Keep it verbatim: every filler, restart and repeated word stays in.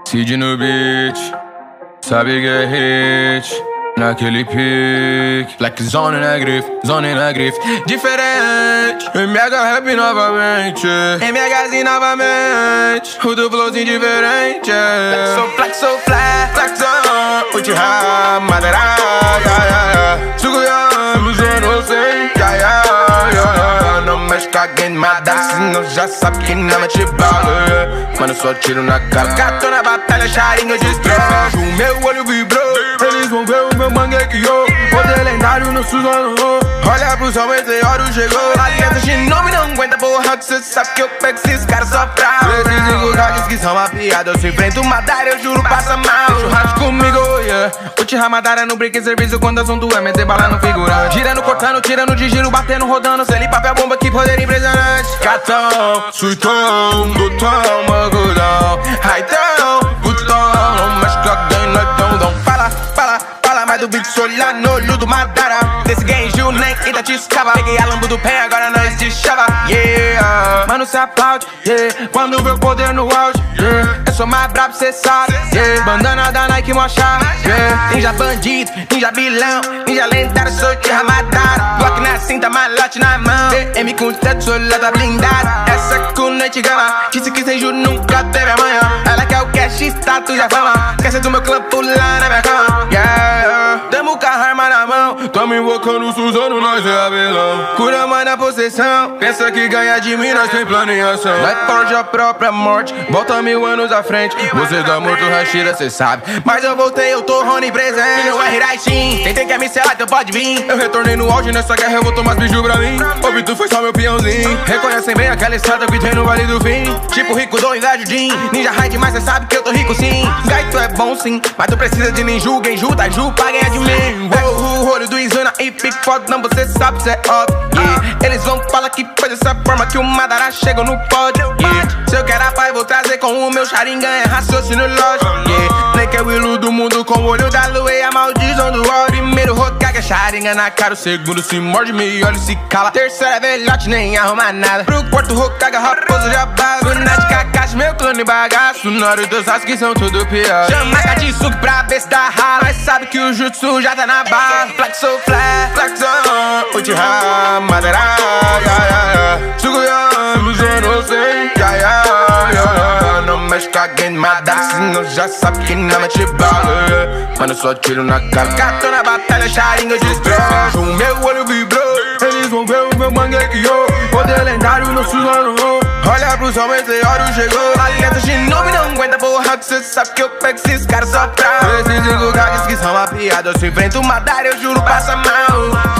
Sidney no beat, sabe que é hit, naquele pique. Flexzone na grife, zone na grife. Diferente, MHrap novamente, MHzin novamente. O do flowzin diferente. Flexo, flexo, flex, flexzone. Uchiha Madara, yaya. Tsukuyomi, Susano'o, yaya. Não mexe com alguém Madara, senão já sabe que não mete bala. Mano, só tiro na cara. Katon na batalha, Sharingan, destrava. O meu olho vibrou, eles vão ver o meu manguequio. Poder lendário no Susano'o. Olha pro sol, meteoro chegou. Aliança Shinobi não aguenta porra, que cê sabe que eu pego esses caras só pra esses engodados que são uma piada. Eu se enfrento Madara, eu juro, passa mal. Churrasco comigo, yeah. Uchiha Madara não brinca em serviço quando assunto é meter bala no figurante. Girando, cortando, tirando de giro, batendo, rodando. Celi, papel, bomba, que poder impressionante. Katon, suitão, botão, magudão. Raitão, botão, não mexe com alguém, não é tão dão. Fala, fala, fala mais do vídeo, olhar no olho do Madara. Desse genju nem ainda te escapa. Peguei a lambu do pé, agora nós te chava. Yeah, mano, cê aplaude, yeah. Quando vê o poder no auge, yeah. Eu sou mais brabo, cê sabe, yeah. Bandana da Nike, mocha, yeah. Ninja bandido, ninja vilão, ninja lendário, sou Uchiha Madara. Block na cinta, malote na mão. B M com teto, solada blindada. Essa com noite gama, disse que sem juro nunca teve amanhã. Ela quer o cash, status e a fama. Quer ser do meu clã, pular na minha cama, yeah. Damos o carro, arma na mão. Tamo invocando o Susano'o, nós é abelão. Cura mais na possessão, pensa que ganha de mim, nós tem planeação. Nós forja a própria morte, volta mil anos à frente. Você tá morto, rachira, cê sabe. Mas eu voltei, eu tô Rony presente. No MHrap, tentei que me selar, então pode vir. Eu retornei no auge, nessa guerra eu vou tomar biju pra mim. O Vídeo foi só meu peãozinho. Reconhecem bem aquela estrada que tem no Vale do Fim. Tipo rico do invejo, ninja high demais, cê sabe que eu tô rico sim. Gaito é bom sim, mas tu precisa de ninju. Quem junta, ju, pra ganhar de mim. Pega o olho do Izana e pique foto, não você sabe, cê é óbvio, yeah. Eles vão falar que foi dessa forma que o Madara chegou no pódio, yeah. Se eu quero a paz, vou trazer com o meu Sharingan, é raciocínio lógico, yeah. Nem que é o ilu do mundo com o olho da lua e a maldição do ódio. Primeiro Hokage, Sharingan na cara, o segundo se morde, me olha e se cala. Terceiro é velhote, nem arruma nada. Pro quarto Hokage, raposo já base. Lunati, Kakashi, meu clone bagaço. Naruto, Sasuke são tudo pior. Chama Katsuki pra ver se dá rala. Mas sabe que o jutsu já tá na bala. Flexo, flex, flexzone. Uchiha Madara, yaya. Tsukuyomi, Susano'o, yaya. Não mexe com alguém Madara, senão já sabe que não mete bala. Mano, só tiro na cara. Katon na batalha, Sharingan, destrava. O meu olho vibrou, eles vão ver o meu manguequio. Poder lendário no Susano'o. Olha pro sol, meteoro chegou. Aliança Shinobi não aguenta porra, que cê sabe que eu pego esses caras só pra esses engodados que são uma piada. Eu se enfrento Madara, eu juro, passa mal.